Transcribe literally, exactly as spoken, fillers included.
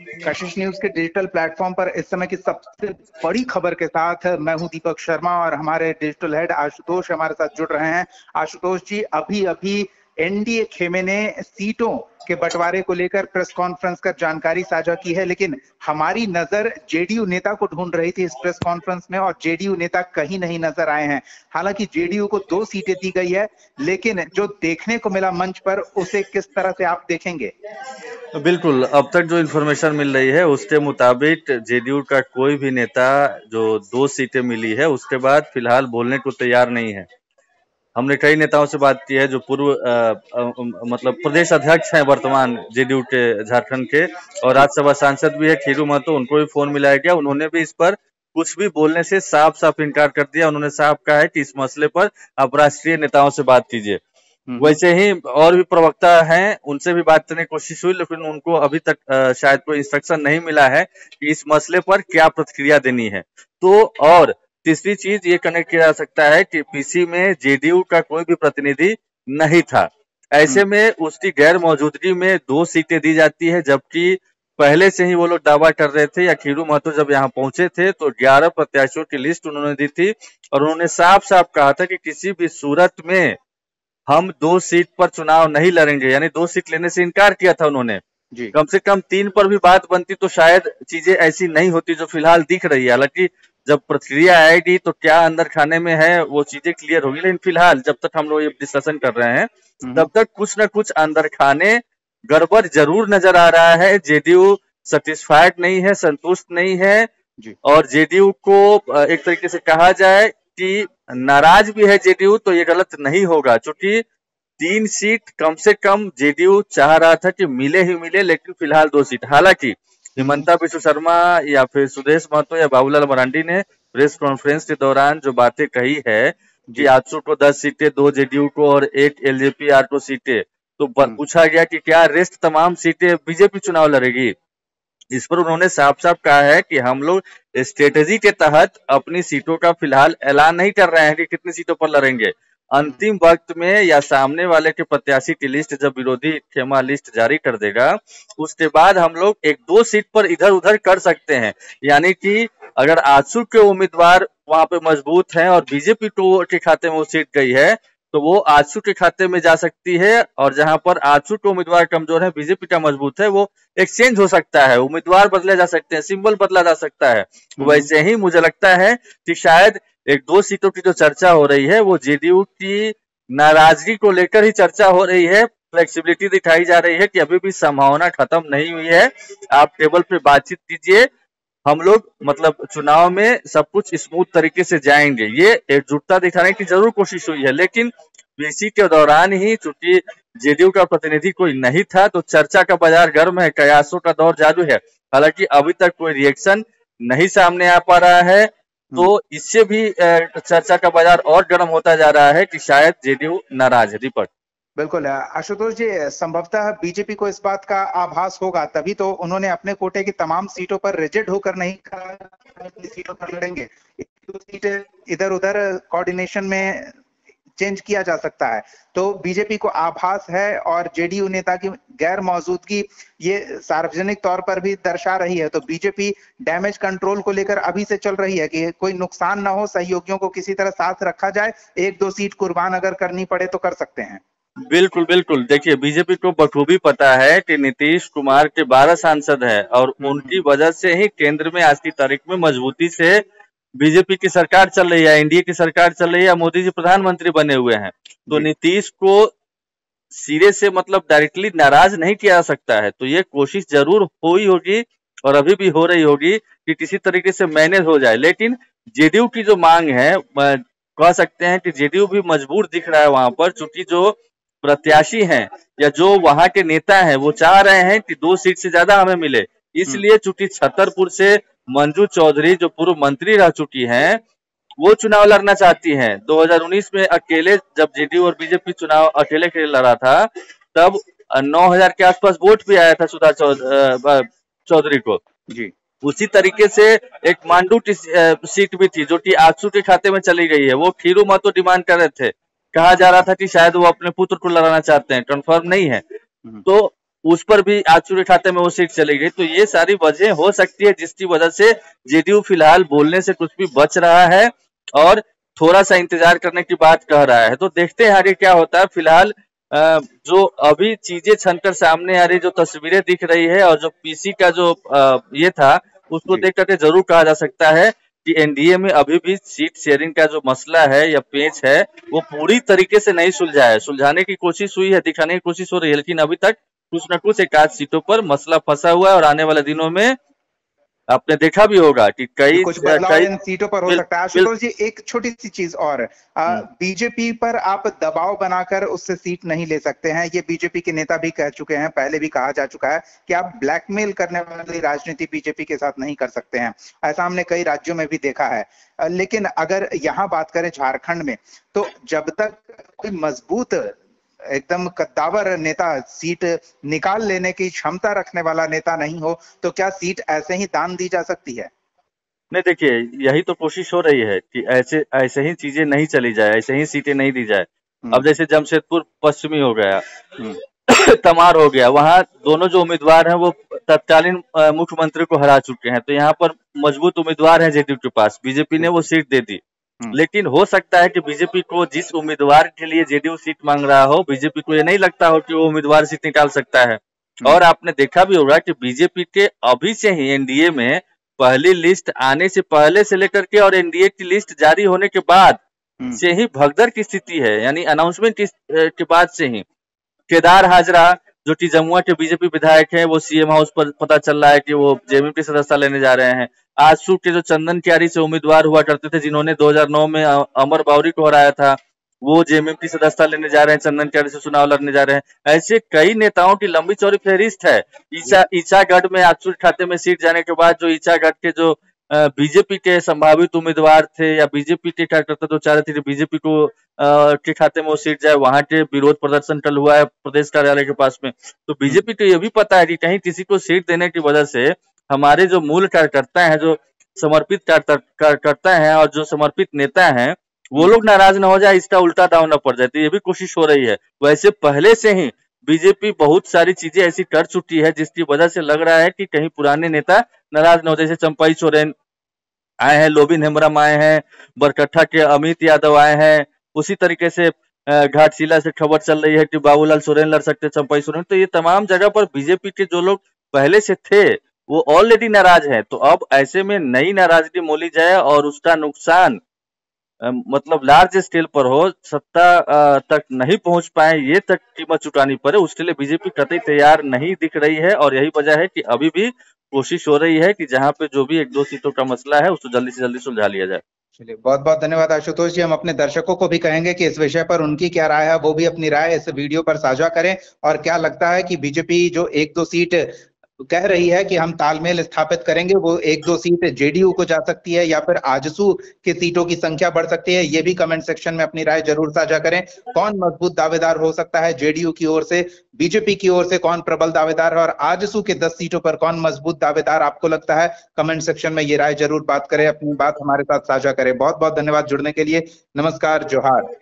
कशिश news के digital platform पर इस समय की सबसे बड़ी खबर के साथ मैं हूं दीपक शर्मा और हमारे डिजिटल हेड आशुतोष हमारे साथ जुड़ रहे हैं। आशुतोष जी, अभी अभी एनडीए खेमे ने सीटों के बंटवारे को लेकर प्रेस कॉन्फ्रेंस कर जानकारी साझा की है, लेकिन हमारी नजर जेडीयू नेता को ढूंढ रही थी इस प्रेस कॉन्फ्रेंस में और जेडीयू नेता कहीं नहीं नजर आए हैं। हालांकि जेडीयू को दो सीटें दी गई है, लेकिन जो देखने को मिला मंच पर उसे किस तरह से आप देखेंगे? बिल्कुल, अब तक जो इन्फॉर्मेशन मिल रही है उसके मुताबिक जेडीयू का कोई भी नेता जो दो सीटें मिली है उसके बाद फिलहाल बोलने को तैयार नहीं है। हमने कई नेताओं से बात की है जो पूर्व मतलब प्रदेश अध्यक्ष हैं वर्तमान जेडीयू के झारखंड के और राज्यसभा सांसद भी है खीरू महतो, उनको भी फोन मिलाया गया। उन्होंने भी इस पर कुछ भी बोलने से साफ साफ इनकार कर दिया। उन्होंने साफ कहा है कि इस मसले पर आप राष्ट्रीय नेताओं से बात कीजिए। वैसे ही और भी प्रवक्ता हैं, उनसे भी बात करने की कोशिश हुई, लेकिन उनको अभी तक शायद कोई इंस्ट्रक्शन नहीं मिला है कि इस मसले पर क्या प्रतिक्रिया देनी है। तो और तीसरी चीज ये कनेक्ट किया जा सकता है कि पीसी में जेडीयू का कोई भी प्रतिनिधि नहीं था। ऐसे में उसकी गैर मौजूदगी में दो सीटें दी जाती है, जबकि पहले से ही वो लोग दावा कर रहे थे या खीरू महतो जब यहाँ पहुंचे थे तो ग्यारह प्रत्याशियों की लिस्ट उन्होंने दी थी और उन्होंने साफ साफ कहा था कि किसी भी सूरत में हम दो सीट पर चुनाव नहीं लड़ेंगे, यानी दो सीट लेने से इनकार किया था उन्होंने। जी। कम से कम तीन पर भी बात बनती तो शायद चीजें ऐसी नहीं होती जो फिलहाल दिख रही है। हालांकि जब प्रतिक्रिया आएगी तो क्या अंदर खाने में है वो चीजें क्लियर होगी, लेकिन फिलहाल जब तक हम लोग ये डिस्कशन कर रहे हैं तब तक कुछ न कुछ अंदर खाने गड़बड़ जरूर नजर आ रहा है। जेडीयू सेटिस्फाइड नहीं है, संतुष्ट नहीं है जी। और जेडीयू को एक तरीके से कहा जाए कि नाराज भी है जेडीयू, तो ये गलत नहीं होगा, क्योंकि तीन सीट कम से कम जेडीयू चाह रहा था कि मिले ही मिले, लेकिन फिलहाल दो सीट। हालांकि हिमंता बिस्व शर्मा या फिर सुदेश महतो या बाबूलाल मरांडी ने प्रेस कॉन्फ्रेंस के दौरान जो बातें कही है कि आजसू को दस सीटें, दो जेडीयू को और एक एलजेपी आर को सीटें, तो पूछा गया कि क्या रेस्ट तमाम सीटें बीजेपी चुनाव लड़ेगी। इस पर उन्होंने साफ साफ कहा है कि हम लोग स्ट्रेटेजी के तहत अपनी सीटों का फिलहाल ऐलान नहीं कर रहे हैं कि कितनी सीटों पर लड़ेंगे। अंतिम वक्त में या सामने वाले के प्रत्याशी की लिस्ट जब विरोधी खेमा लिस्ट जारी कर देगा उसके बाद हम लोग एक दो सीट पर इधर उधर कर सकते हैं। यानी कि अगर आजसू के उम्मीदवार वहां पे मजबूत हैं और बीजेपी के खाते में वो सीट गई है तो वो आजसू के खाते में जा सकती है, और जहां पर आजसू के उम्मीदवार कमजोर है, बीजेपी का मजबूत है, वो एक्सचेंज हो सकता है, उम्मीदवार बदले जा सकते हैं, सिंबल बदला जा सकता है। वैसे ही मुझे लगता है कि शायद एक दो सीटों की जो चर्चा हो रही है वो जेडीयू की नाराजगी को लेकर ही चर्चा हो रही है। फ्लेक्सिबिलिटी दिखाई जा रही है कि अभी भी संभावना खत्म नहीं हुई है, आप टेबल पे बातचीत कीजिए, हम लोग मतलब चुनाव में सब कुछ स्मूथ तरीके से जाएंगे। ये एकजुटता दिखाने की जरूर कोशिश हुई है, लेकिन पीसी के दौरान ही चूंकि जेडीयू का प्रतिनिधि कोई नहीं था तो चर्चा का बाजार गर्म है, कयासों का दौर जादू है। हालांकि अभी तक कोई रिएक्शन नहीं सामने आ पा रहा है, तो इससे भी चर्चा का बाजार और गर्म होता जा रहा है कि शायद जेडीयू नाराज है। दीपक बिल्कुल आशुतोष जी, संभवतः बीजेपी को इस बात का आभास होगा, तभी तो उन्होंने अपने कोटे की तमाम सीटों पर रिजिड होकर नहीं कहा सीटों पर लड़ेंगे। सीट इधर उधर कोऑर्डिनेशन में चेंज किया जा सकता है, तो बीजेपी को आभास है और जेडीयू नेता की गैर मौजूदगी ये सार्वजनिक तौर पर भी दर्शा रही है। तो बीजेपी डैमेज कंट्रोल को लेकर अभी से चल रही है कि कोई नुकसान ना हो, सहयोगियों को किसी तरह साथ रखा जाए, एक दो सीट कुर्बान अगर करनी पड़े तो कर सकते हैं। बिल्कुल बिल्कुल, देखिए बीजेपी को बखूबी पता है कि नीतीश कुमार के बारह सांसद हैं और उनकी वजह से ही केंद्र में आज की तारीख में मजबूती से बीजेपी की सरकार चल रही है, एनडीए की सरकार चल रही है, मोदी जी प्रधानमंत्री बने हुए हैं। तो नीतीश को सिरे से मतलब डायरेक्टली नाराज नहीं किया जा सकता है, तो ये कोशिश जरूर हुई होगी और अभी भी हो रही होगी कि किसी तरीके से मैनेज हो जाए। लेकिन जेडीयू की जो मांग है, कह सकते हैं कि जेडीयू भी मजबूर दिख रहा है वहां पर, चूंकि जो प्रत्याशी हैं या जो वहां के नेता हैं वो चाह रहे हैं कि दो सीट से ज्यादा हमें मिले। इसलिए चूंकि छतरपुर से मंजू चौधरी जो पूर्व मंत्री रह चुकी हैं वो चुनाव लड़ना चाहती हैं। दो हज़ार उन्नीस में अकेले जब जेडीयू और बीजेपी चुनाव अकेले के लड़ा था तब नौ हज़ार के आसपास वोट भी आया था सुधा चौधरी को जी। उसी तरीके से एक मांडू की सीट भी थी जो कि आजसू के खाते में चली गई है, वो खीरू महतो डिमांड कर रहे थे, कहा जा रहा था कि शायद वो अपने पुत्र को लड़ाना चाहते हैं, कंफर्म नहीं है। तो उस पर भी आचुरे खाते में वो सीट चली गई। तो ये सारी वजह हो सकती है जिसकी वजह से जेडीयू फिलहाल बोलने से कुछ भी बच रहा है और थोड़ा सा इंतजार करने की बात कह रहा है। तो देखते हैं आगे क्या होता है। फिलहाल जो अभी चीजें छनकर सामने आ रही, जो तस्वीरें दिख रही है और जो पीसी का जो ये था उसको देख करके जरूर कहा जा सकता है कि एनडीए में अभी भी सीट शेयरिंग का जो मसला है या पेच है वो पूरी तरीके से नहीं सुलझा है। सुलझाने की कोशिश हुई है, दिखाने की कोशिश हो रही है, लेकिन अभी तक कुछ न कुछ एक आध सीटों पर मसला फंसा हुआ है और आने वाले दिनों में आपने देखा भी होगा कि कई कुछ बदलाव कई इन सीटों पर हो सकता है। आशुतोष जी, एक छोटी सी चीज और, बीजेपी पर आप दबाव बनाकर उससे सीट नहीं ले सकते हैं। ये बीजेपी के नेता भी कह चुके हैं, पहले भी कहा जा चुका है कि आप ब्लैकमेल करने वाली राजनीति बीजेपी के साथ नहीं कर सकते हैं। ऐसा हमने कई राज्यों में भी देखा है। लेकिन अगर यहाँ बात करें झारखंड में, तो जब तक कोई मजबूत एकदम कद्दावर नेता, सीट निकाल लेने की क्षमता रखने वाला नेता नहीं हो, तो क्या सीट ऐसे ही दान दी जा सकती है? नहीं, देखिए यही तो कोशिश हो रही है कि ऐसे ऐसे ही चीजें नहीं चली जाए, ऐसे ही सीटें नहीं दी जाए। अब जैसे जमशेदपुर पश्चिमी हो गया, तमार हो गया, वहां दोनों जो उम्मीदवार हैं वो तत्कालीन मुख्यमंत्री को हरा चुके हैं। तो यहाँ पर मजबूत उम्मीदवार है जेडीयू के पास, बीजेपी ने वो सीट दे दी। लेकिन हो सकता है कि बीजेपी को जिस उम्मीदवार के लिए जेडीयू सीट मांग रहा हो, बीजेपी को ये नहीं लगता हो कि वो उम्मीदवार सीट निकाल सकता है। और आपने देखा भी होगा कि बीजेपी के अभी से ही एनडीए में पहली लिस्ट आने से पहले से लेकर के और एनडीए की लिस्ट जारी होने के बाद से ही भगदड़ की स्थिति है। यानी अनाउंसमेंट के बाद से ही केदार हाजरा जो कि जमुआ के बीजेपी विधायक हैं, वो सीएम हाउस पर पता चल रहा है कि वो जेएमएम की सदस्यता लेने जा रहे हैं। आजसू के जो चंदन क्यारी से उम्मीदवार हुआ करते थे, जिन्होंने दो हज़ार नौ में अमर बावरी को हराया था, वो जेएमएम की सदस्यता लेने जा रहे हैं, चंदन क्यारी से चुनाव लड़ने जा रहे हैं। ऐसे कई नेताओं की लंबी चौड़ी फहरिस्त है। ईचा ईचागढ़ में आजसू खाते में सीट जाने के बाद जो ईचागढ़ के जो बीजेपी के संभावित उम्मीदवार थे या बीजेपी के कार्यकर्ता जो चाह रहे थे कि बीजेपी को के खाते में वो सीट जाए, वहां के विरोध प्रदर्शन कल हुआ है प्रदेश कार्यालय के पास में। तो बीजेपी को ये भी पता है कि कहीं किसी को सीट देने की वजह से हमारे जो मूल कार्यकर्ता हैं, जो समर्पित कार्यकर्ता हैं और जो समर्पित नेता हैं, वो लोग नाराज न हो जाए, इसका उल्टा दाव न पड़ जाए। तो ये भी कोशिश हो रही है। वैसे पहले से ही बीजेपी बहुत सारी चीजें ऐसी कर चुकी है जिसकी वजह से लग रहा है कि कहीं पुराने नेता नाराज न हो। जैसे चंपाई सोरेन आए हैं, लोबिन हेम्ब्रम आए हैं, बरकट्ठा के अमित यादव आए हैं। उसी तरीके से घाटशिला से खबर चल रही है कि बाबूलाल सोरेन लड़ सकते, चंपाई सोरेन। तो ये तमाम जगह पर बीजेपी के जो लोग पहले से थे वो ऑलरेडी नाराज हैं। तो अब ऐसे में नई नाराजगी मोली जाए और उसका नुकसान मतलब लार्ज स्केल पर हो, सत्ता तक नहीं पहुंच पाए, ये तक कीमत चुकानी पड़े, उसके लिए बीजेपी कतई तैयार नहीं दिख रही है। और यही वजह है कि अभी भी कोशिश हो रही है कि जहां पे जो भी एक दो सीटों का मसला है उसको जल्दी से जल्दी सुलझा लिया जाए। चलिए, बहुत बहुत धन्यवाद आशुतोष जी। हम अपने दर्शकों को भी कहेंगे कि इस विषय पर उनकी क्या राय है, वो भी अपनी राय इस वीडियो पर साझा करें। और क्या लगता है कि बीजेपी जो एक दो सीट कह रही है कि हम तालमेल स्थापित करेंगे, वो एक दो सीट जेडीयू को जा सकती है या फिर आजसू की सीटों की संख्या बढ़ सकती है? ये भी कमेंट सेक्शन में अपनी राय जरूर साझा करें। कौन मजबूत दावेदार हो सकता है जेडीयू की ओर से, बीजेपी की ओर से कौन प्रबल दावेदार है, और आजसू के दस सीटों पर कौन मजबूत दावेदार आपको लगता है? कमेंट सेक्शन में ये राय जरूर बात करें, अपनी बात हमारे साथ साझा करें। बहुत बहुत धन्यवाद जुड़ने के लिए। नमस्कार, जोहार।